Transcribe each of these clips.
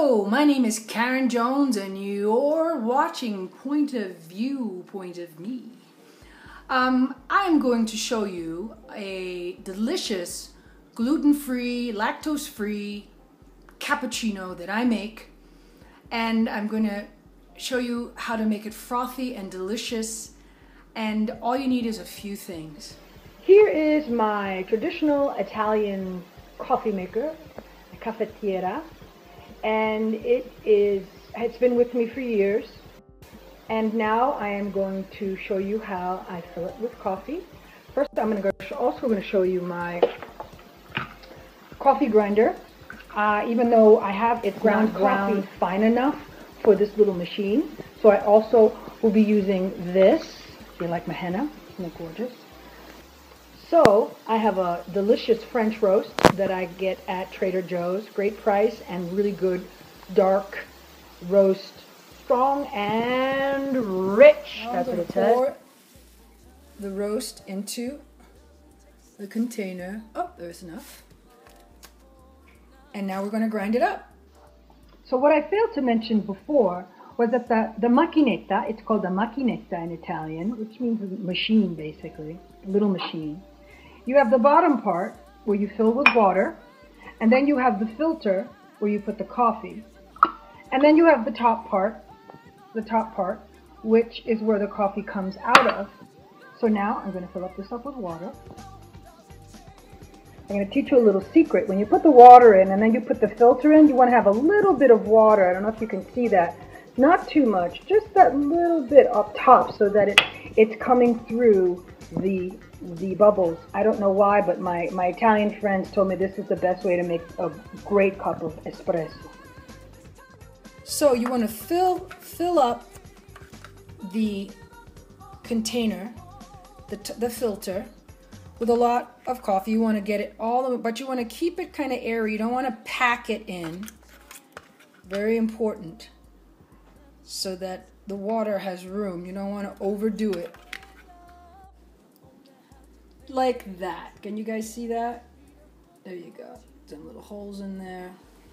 Hello, my name is Karen Jones and you're watching Point of View, Point of Me. I'm going to show you a delicious gluten-free, lactose-free cappuccino that I make, and I'm going to show you how to make it frothy and delicious, and all you need is a few things. Here is my traditional Italian coffee maker, a cafetiera, and it's been with me for years. And now I am going to show you how I fill it with coffee. First, I'm also going to show you my coffee grinder. Even though I have it ground fine enough for this little machine, so I also will be using this. Do you like my henna? Isn't it gorgeous? So I have a delicious French roast that I get at Trader Joe's. Great price and really good dark roast. Strong and rich. Now That's what it pour says. the roast into the container. Oh, there's enough. And now we're going to grind it up. So what I failed to mention before was that the macchinetta, it's called a macchinetta in Italian, which means a machine basically, a little machine. You have the bottom part where you fill with water, and then you have the filter where you put the coffee. And then you have the top part, which is where the coffee comes out of. So now I'm going to fill up this up with water. I'm going to teach you a little secret. When you put the water in and then you put the filter in, you want to have a little bit of water. I don't know if you can see that. Not too much, just that little bit up top so that it's coming through the bubbles. I don't know why, but my Italian friends told me this is the best way to make a great cup of espresso. So you want to fill up the container, the filter, with a lot of coffee. You want to get it all, but you want to keep it kind of airy. You don't want to pack it in. Very important. So that the water has room. You don't want to overdo it. Like that. Can you guys see that? There you go. Some little holes in there.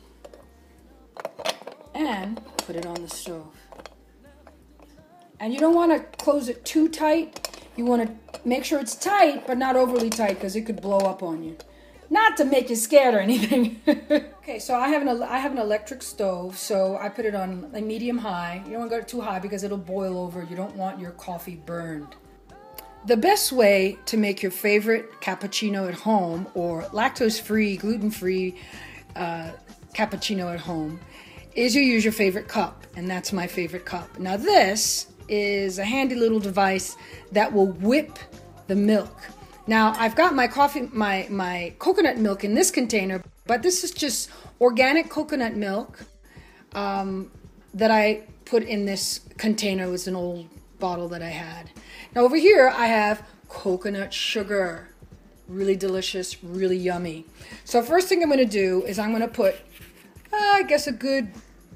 And put it on the stove. And you don't want to close it too tight. You want to make sure it's tight, but not overly tight because it could blow up on you. Not to make you scared or anything. Okay, so I have an electric stove, so I put it on a medium high. You don't want to go too high because it'll boil over. You don't want your coffee burned. The best way to make your favorite cappuccino at home, or lactose-free, gluten-free cappuccino at home, is you use your favorite cup, and that's my favorite cup. Now this is a handy little device that will whip the milk. Now I've got my my coconut milk in this container, but this is just organic coconut milk that I put in this container. It was an old bottle that I had. Now over here I have coconut sugar. Really delicious, really yummy. So first thing I'm going to do is I'm going to put I guess a good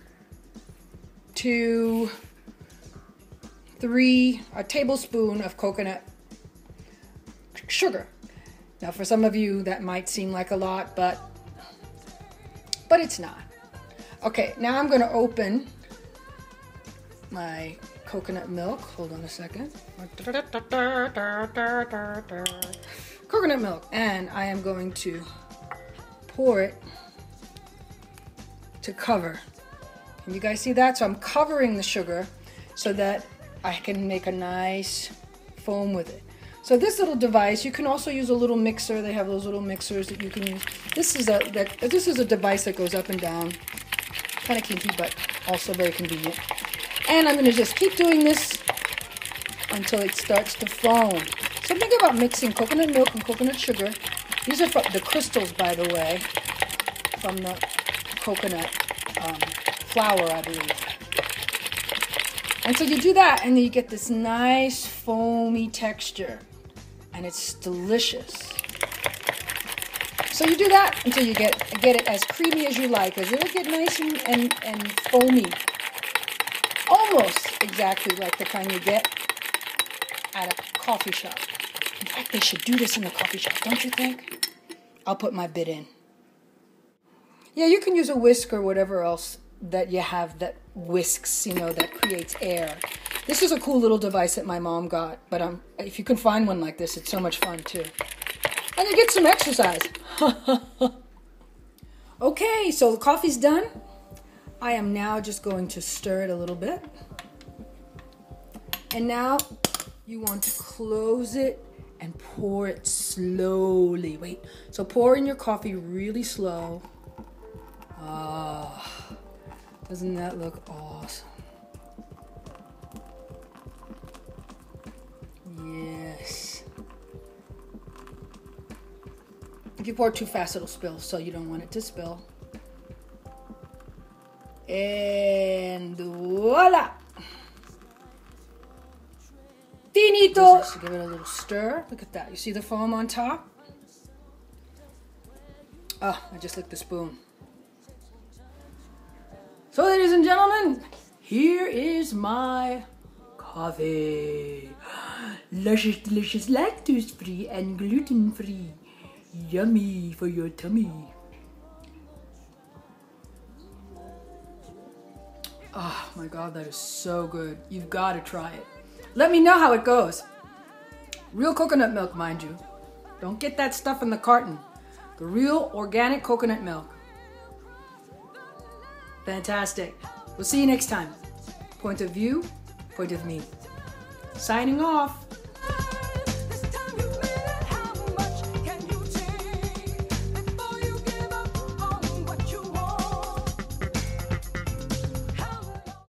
2-3 tablespoons of coconut sugar. Now for some of you that might seem like a lot, but it's not. Okay, now I'm going to open my coconut milk. Hold on a second. Coconut milk, and I am going to pour it to cover. Can you guys see that? So I'm covering the sugar so that I can make a nice foam with it. So this little device, you can also use a little mixer. They have those little mixers that you can use. This is a device that goes up and down. Kind of kinky, but also very convenient. And I'm going to just keep doing this until it starts to foam. So think about mixing coconut milk and coconut sugar. These are the crystals, by the way, from the coconut flour, I believe. And so you do that, and then you get this nice foamy texture, and it's delicious. So you do that until you get it as creamy as you like, because it'll get nice and foamy. Almost exactly like the kind you get at a coffee shop. In fact, they should do this in the coffee shop, don't you think? I'll put my bit in. Yeah, you can use a whisk or whatever else that you have that whisks, you know, that creates air. This is a cool little device that my mom got, but if you can find one like this, it's so much fun too. And you get some exercise. Okay, so the coffee's done. I am now just going to stir it a little bit. And now you want to close it and pour it slowly. Wait, so pour in your coffee really slow. Ah, doesn't that look awesome? Yes. If you pour too fast, it'll spill, so you don't want it to spill. And voila! Finito! Just give it a little stir. Look at that. You see the foam on top? Oh, I just licked the spoon. So, ladies and gentlemen, here is my coffee. Luscious, delicious, lactose-free and gluten-free. Yummy for your tummy. Oh my God, that is so good. You've got to try it. Let me know how it goes. Real coconut milk, mind you. Don't get that stuff in the carton. The real organic coconut milk. Fantastic. We'll see you next time. Point of view, point of me. Signing off.